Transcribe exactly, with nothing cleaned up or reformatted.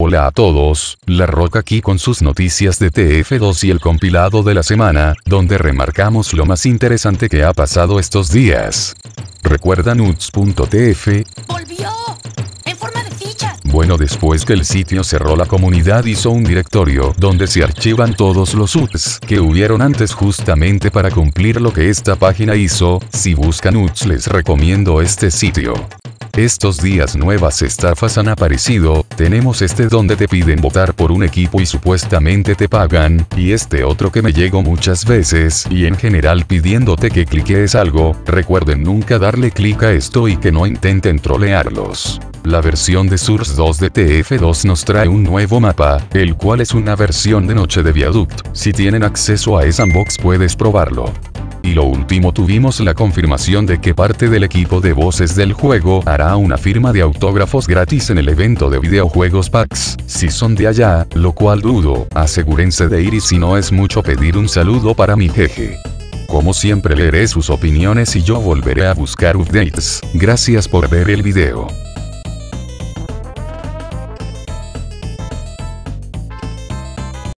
Hola a todos, La Roca aquí con sus noticias de T F dos y el compilado de la semana, donde remarcamos lo más interesante que ha pasado estos días. ¿Recuerdan U T S punto T F? ¡Volvió! ¡En forma de ficha! Bueno, después que el sitio cerró, la comunidad hizo un directorio donde se archivan todos los U T S que hubieron antes, justamente para cumplir lo que esta página hizo. Si buscan U T S, les recomiendo este sitio. Estos días nuevas estafas han aparecido. Tenemos este donde te piden votar por un equipo y supuestamente te pagan, y este otro que me llegó muchas veces y en general pidiéndote que cliques algo. Recuerden nunca darle clic a esto y que no intenten trolearlos. La versión de Source dos de T F dos nos trae un nuevo mapa, el cual es una versión de Noche de Viaduct. Si tienen acceso a Sandbox puedes probarlo. Y lo último, tuvimos la confirmación de que parte del equipo de voces del juego hará una firma de autógrafos gratis en el evento de videojuegos PAX. Si son de allá, lo cual dudo, asegúrense de ir, y si no es mucho pedir, un saludo para mi jeje. Como siempre leeré sus opiniones y yo volveré a buscar updates. Gracias por ver el video.